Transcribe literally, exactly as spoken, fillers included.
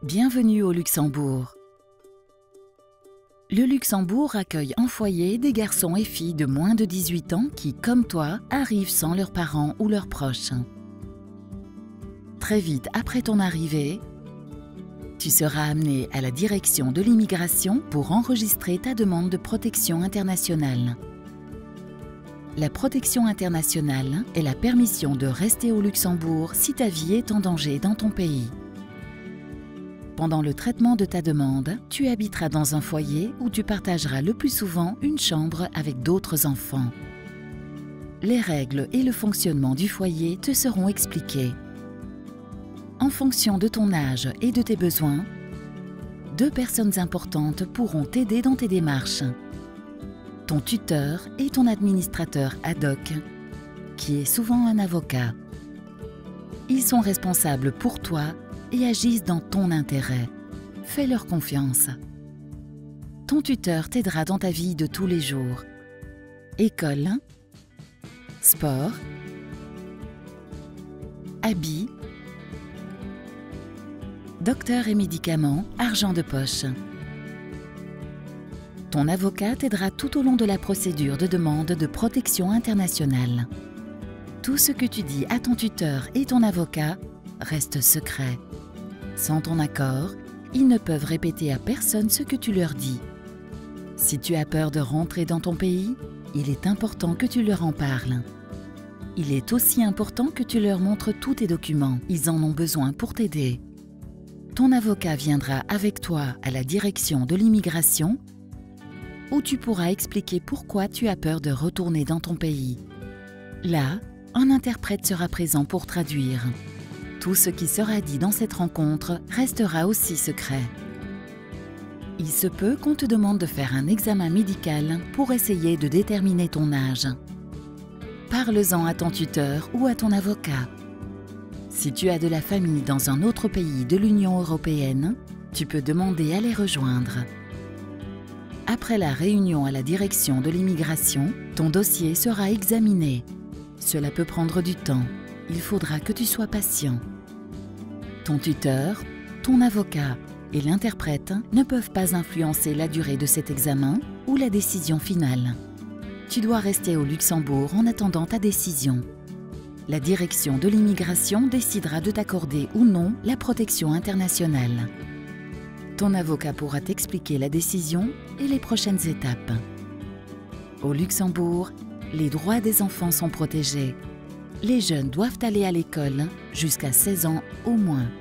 Bienvenue au Luxembourg. Le Luxembourg accueille en foyer des garçons et filles de moins de dix-huit ans qui, comme toi, arrivent sans leurs parents ou leurs proches. Très vite après ton arrivée, tu seras amené à la direction de l'immigration pour enregistrer ta demande de protection internationale. La protection internationale est la permission de rester au Luxembourg si ta vie est en danger dans ton pays. Pendant le traitement de ta demande, tu habiteras dans un foyer où tu partageras le plus souvent une chambre avec d'autres enfants. Les règles et le fonctionnement du foyer te seront expliqués. En fonction de ton âge et de tes besoins, deux personnes importantes pourront t'aider dans tes démarches. Ton tuteur et ton administrateur ad hoc, qui est souvent un avocat. Ils sont responsables pour toi et agissent dans ton intérêt. Fais-leur confiance. Ton tuteur t'aidera dans ta vie de tous les jours. École, sport, habits, docteur et médicaments, argent de poche. Ton avocat t'aidera tout au long de la procédure de demande de protection internationale. Tout ce que tu dis à ton tuteur et ton avocat reste secret. Sans ton accord, ils ne peuvent répéter à personne ce que tu leur dis. Si tu as peur de rentrer dans ton pays, il est important que tu leur en parles. Il est aussi important que tu leur montres tous tes documents. Ils en ont besoin pour t'aider. Ton avocat viendra avec toi à la direction de l'immigration où tu pourras expliquer pourquoi tu as peur de retourner dans ton pays. Là, un interprète sera présent pour traduire. Tout ce qui sera dit dans cette rencontre restera aussi secret. Il se peut qu'on te demande de faire un examen médical pour essayer de déterminer ton âge. Parle-en à ton tuteur ou à ton avocat. Si tu as de la famille dans un autre pays de l'Union européenne, tu peux demander à les rejoindre. Après la réunion à la direction de l'immigration, ton dossier sera examiné. Cela peut prendre du temps. Il faudra que tu sois patient. Ton tuteur, ton avocat et l'interprète ne peuvent pas influencer la durée de cet examen ou la décision finale. Tu dois rester au Luxembourg en attendant ta décision. La direction de l'immigration décidera de t'accorder ou non la protection internationale. Ton avocat pourra t'expliquer la décision et les prochaines étapes. Au Luxembourg, les droits des enfants sont protégés. Les jeunes doivent aller à l'école jusqu'à seize ans au moins.